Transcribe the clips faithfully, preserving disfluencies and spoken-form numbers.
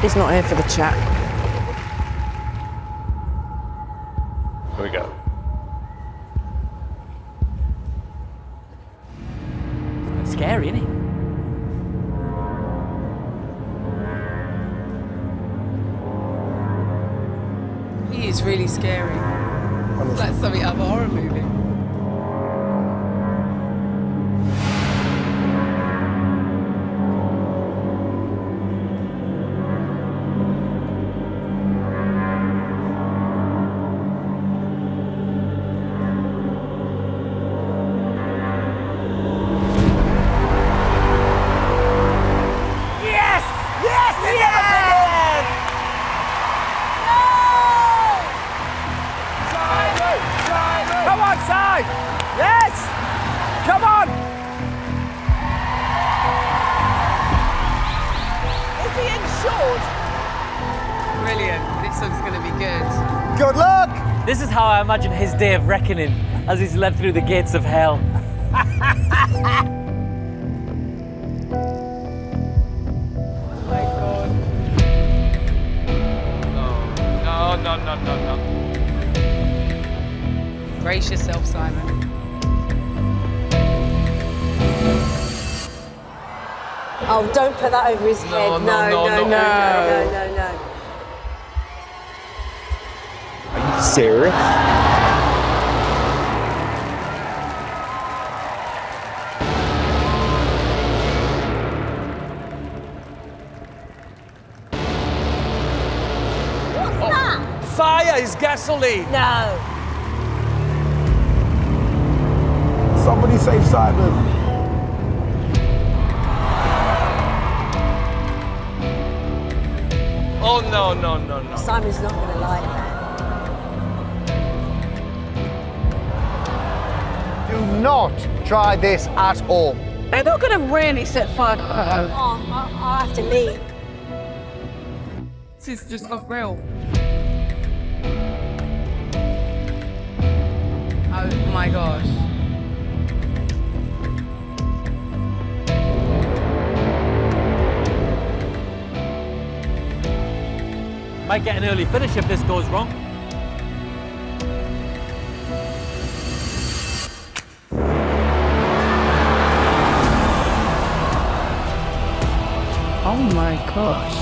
He's not here for the chat. Here we go. It's scary, isn't he? He is really scary. It's like something out of a horror movie. This is how I imagine his day of reckoning as he's led through the gates of hell. Oh my God. No, no, no, no, no, no. Brace yourself, Simon. Oh, don't put that over his No, head. no, No, no, no, no, no, no, no, no, no. Serious? What's that? Fire is gasoline. No. Somebody save Simon. Oh, no, no, no, no. Simon's not going to like that. Do not try this at all. They're not going to really set fire to her. Oh, I, I'll have to leave. This is just not real. Oh my gosh. Might get an early finish if this goes wrong. Oh my gosh.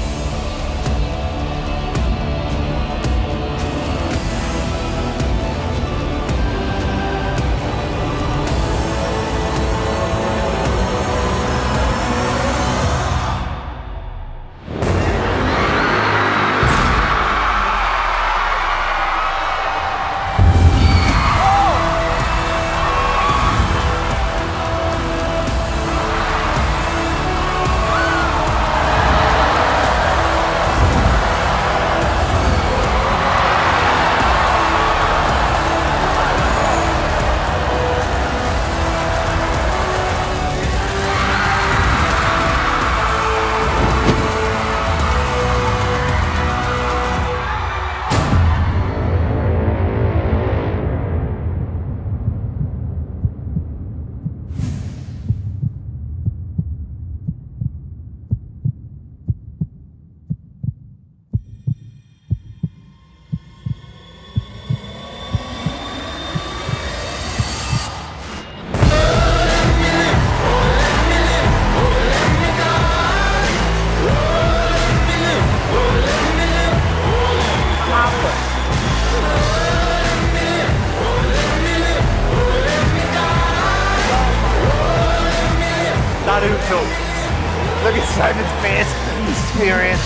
Naruto. Look at Simon's face. He's furious.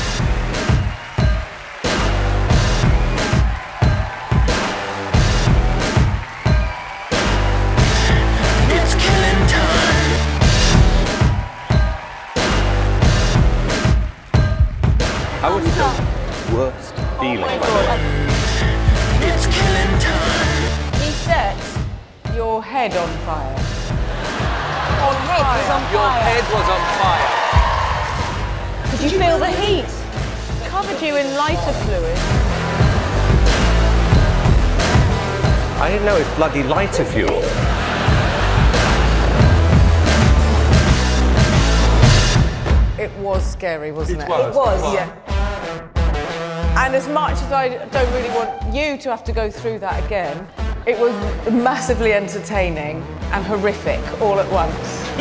It's killing time. How was the worst feeling? It's killing time. He set your head on fire. Your head was on Your fire. head was on fire. Did you feel the heat? Covered you in lighter fluid. I didn't know it's bloody lighter fuel. It was scary, wasn't it? It was. It was. Yeah. And as much as I don't really want you to have to go through that again, it was massively entertaining and horrific all at once.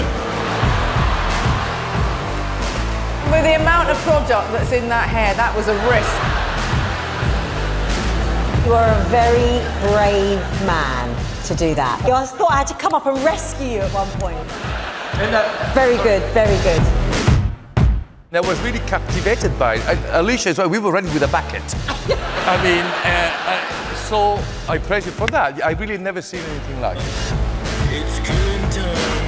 With the amount of product that's in that hair, that was a risk. You are a very brave man to do that. I thought I had to come up and rescue you at one point. Very good, very good. I was really captivated by it. I, Alicia as well, we were running with a bucket. I mean, uh, uh, so I praise you for that. I really never seen anything like it. It's killing time.